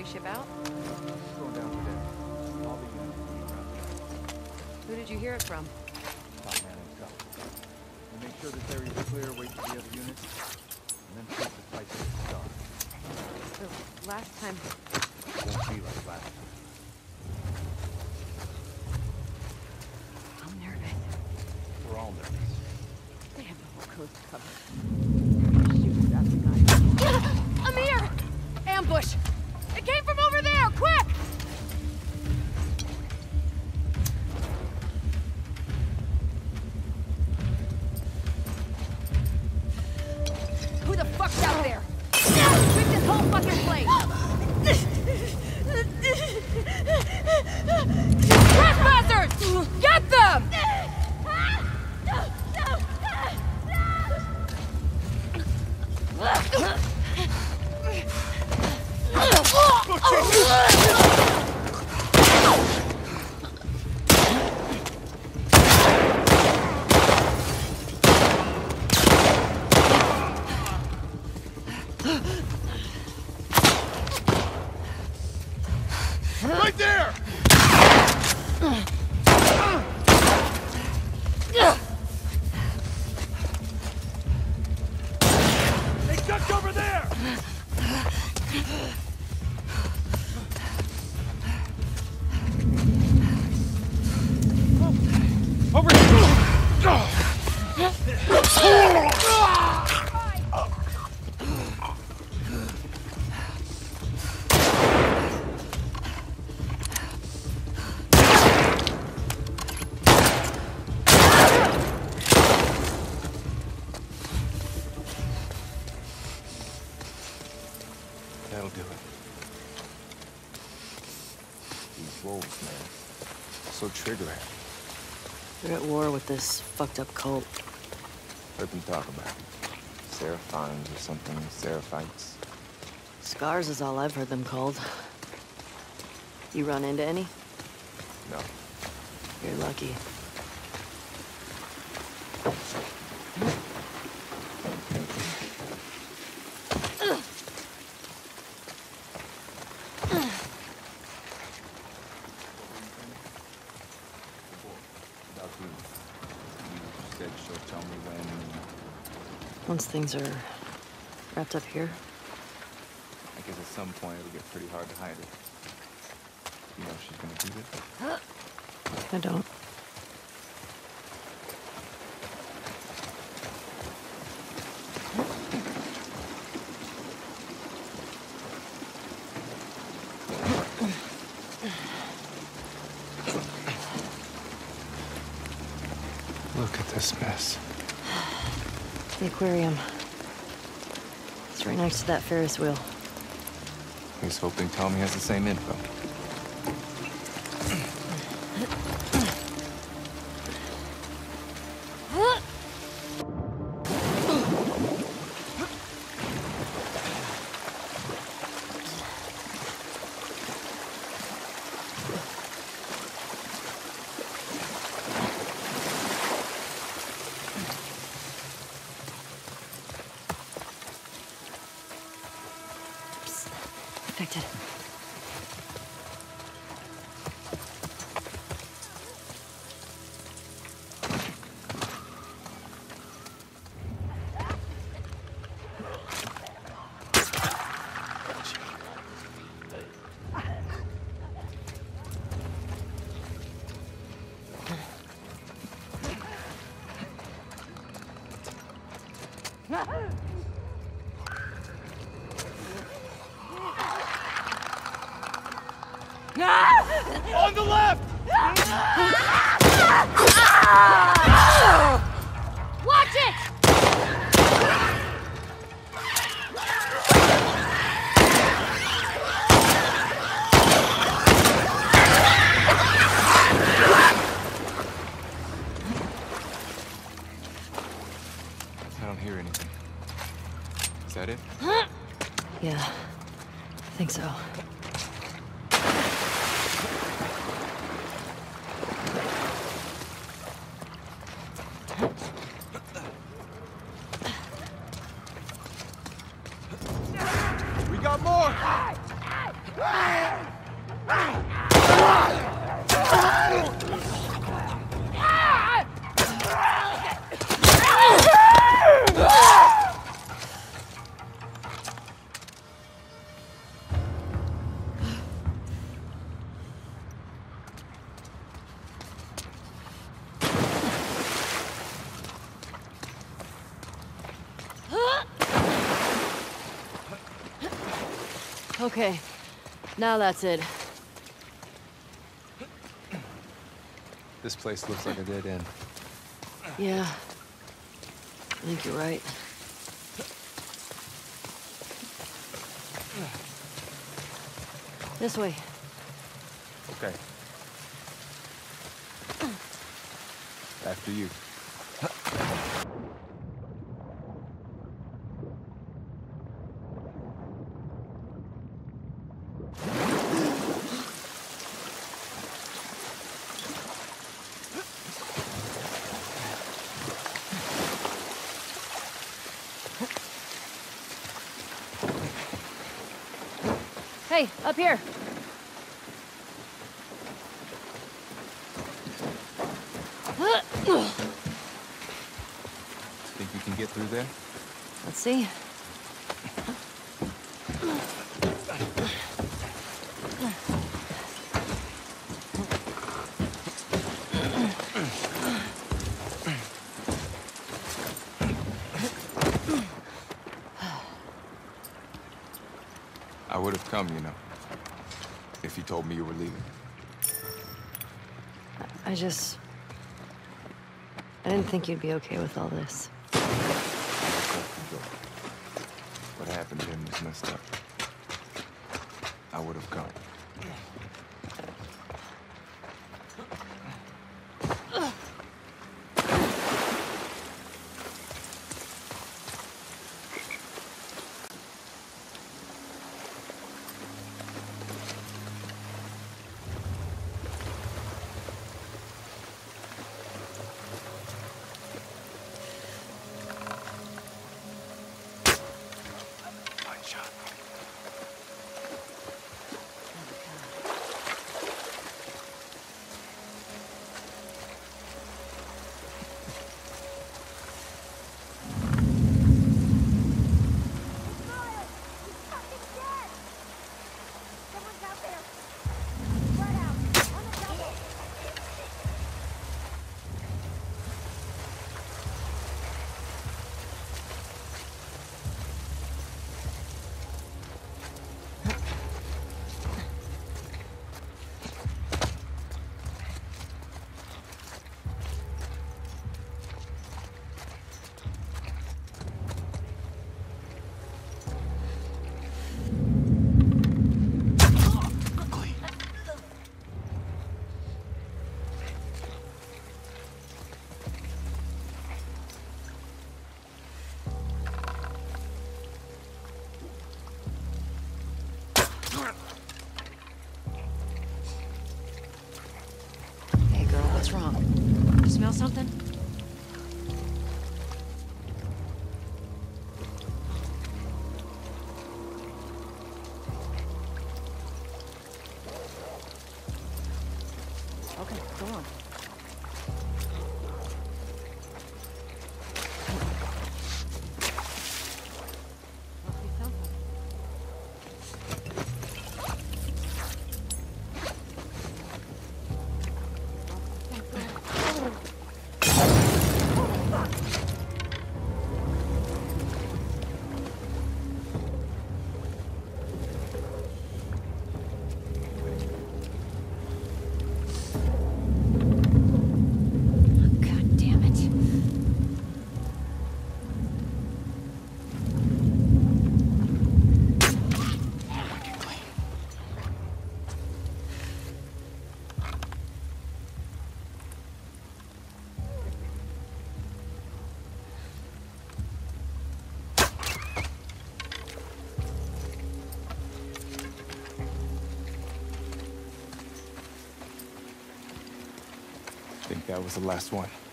we ship out? Going down today. All the units will be around. Who did you hear it from? Top man himself. We'll make sure this area is clear, wait for the other units, and then take the fight to the start. The last time... It won't be like last time. I'm nervous. We're all nervous. They have the whole coast covered. Shoot, that's the guy. Amir! Ambush! It came from over there! Quick! Who the fuck's out there? Sweep this whole fucking place! Trespassers! Get them! Right there! They ducked over there! Over That'll do it. These wolves, man. So trigger happy. They're at war with this fucked up cult. Heard them talk about it. Seraphines or something, Seraphites. Scars is all I've heard them called. You run into any? No. You're lucky. You said she'll tell me when. Once things are wrapped up here. I guess at some point it'll get pretty hard to hide it. You know she's gonna do it? I don't. Look at this mess. The aquarium. It's right next to that Ferris wheel. He's hoping Tommy has the same info. Infected. On the left! Watch it! I don't hear anything. Is that it? Yeah, I think so. We got more! Okay, now that's it. This place looks like a dead end. Yeah, I think you're right. This way. Okay. After you. Hey, up here. Think you can get through there? Let's see. I would have come, you know, if you told me you were leaving. I didn't think you'd be okay with all this. What happened to him was messed up. I would have come. Hey, girl, what's wrong? You smell something? Okay, go on. Must be something. God damn it. I think that was the last one.